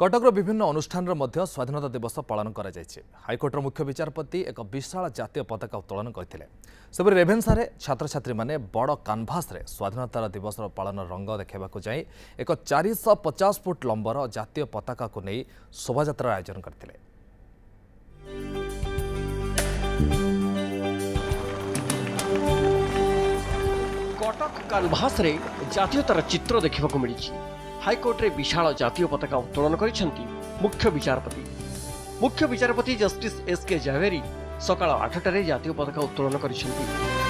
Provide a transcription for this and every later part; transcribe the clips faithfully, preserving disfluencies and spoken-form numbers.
कटकर विभिन्न अनुष्ठान स्वाधीनता दिवस पालन कर हाइकोर्टर मुख्य विचारपति एक विशाल जातीय पताका उत्तोलन करते सेपरि रेभेन्सा छात्र छात्री माने बड़ कानभास रे स्वाधीनता दिवस पालन रंग देखा जाए एक चार सौ पचास फुट लंबर जातीय पताका को नहीं शोभायात्रा आयोजन करते। कटक कानभास रे जातीयतार चित्र देखा मिली। हाइकोर्ट रे विशाल जातीय पताका उत्तोलन करिसेंती मुख्य विचारपति मुख्य विचारपति जस्टिस एस के जावेरी सकाळ आठटारे जातीय पताका उत्तोलन करिसेंती।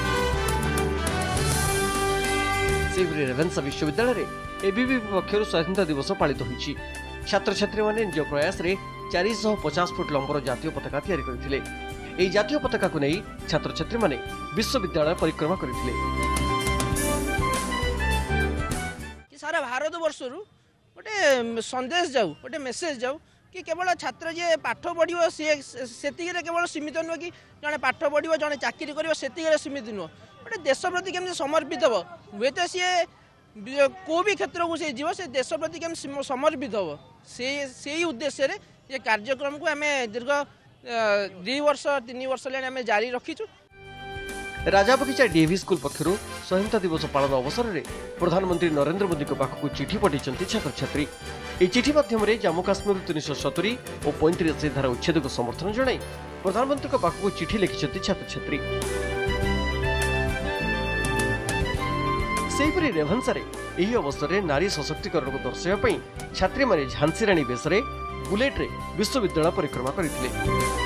सेबरी रेभेन्सा विश्वविद्यालय रे एबीवी पक्षरु स्वाधीनता दिवस पालित होईछि। छात्र छात्री माने निज प्रयास रे चार सौ पचास फुट लंबर जातीय पताका तैयारी करथिले। एई जातीय पताका को नै छात्र छात्री माने विश्वविद्यालय परिक्रमा करथिले। सारा भारत वर्ष गोटे संदेश जाऊ गोटे मेसेज जाऊ कि केवल छात्र जे पाठ पढ़ो से केवल सीमित नुह कि जड़े पाठ पढ़ो जड़े चाकरी कर सीमित नुह गोटे देश प्रति केमती समर्पित हम हुए तो सी को भी क्षेत्र को सी जीव से देश प्रति केमती समर्पित हम से उद्देश्य ये कार्यक्रम को आम दीर्घ दुई वर्ष तीन वर्ष लाइन जारी रखीचु। राजाबगीचा डीएवी स्कूल पक्षर स्वाधीनता दिवस पालन अवसर में प्रधानमंत्री नरेंद्र मोदी पाखक चिठी पठाई छात्र छात्री। यह चिठी माध्यम जम्मू काश्मीर तीन सौ सतुरी और पैंतीस धारा उच्छेद को समर्थन जनाई प्रधानमंत्री पाखक चिठी लिखिं छात्र छात्री। सेहीपरि रेभेन्सा यह अवसर में नारी सशक्तिकरण को दर्शाइवाई छात्री माने झांसी राणी बेश बुलेट रे विश्वविद्यालय परिक्रमा करथिले।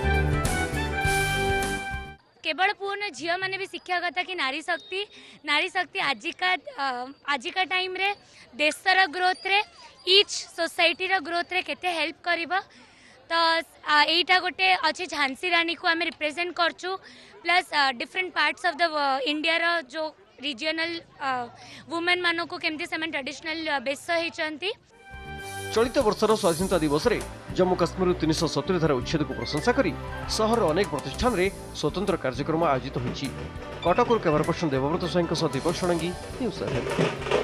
केवल पूर्ण झील मैंने भी शिक्षा कथा कि नारी शक्ति नारी शक्ति आजिका आजिका टाइम रे देशर ग्रोथ रे इच सोसाइटी रो ग्रोथ रे केते हेल्प करिबा। तो एटा गोटे अच्छे झांसी रानी को आम रिप्रेजेंट करचु plus different parts of the India रो जो रीजनल वुमेन मानो को केमती से ट्रेडिशनल बेस होइचंती। चलित वर्षर स्वाधीनता दिवस रे जम्मू काश्मीर तीन सौ सतुरी धारा उच्छेद को प्रशंसा करी सहर अनेक प्रतिष्ठान रे स्वतंत्र कार्यक्रम आयोजित होइछि। कटकରୁ camera person Debabrata Swain Deepak Shadangi news.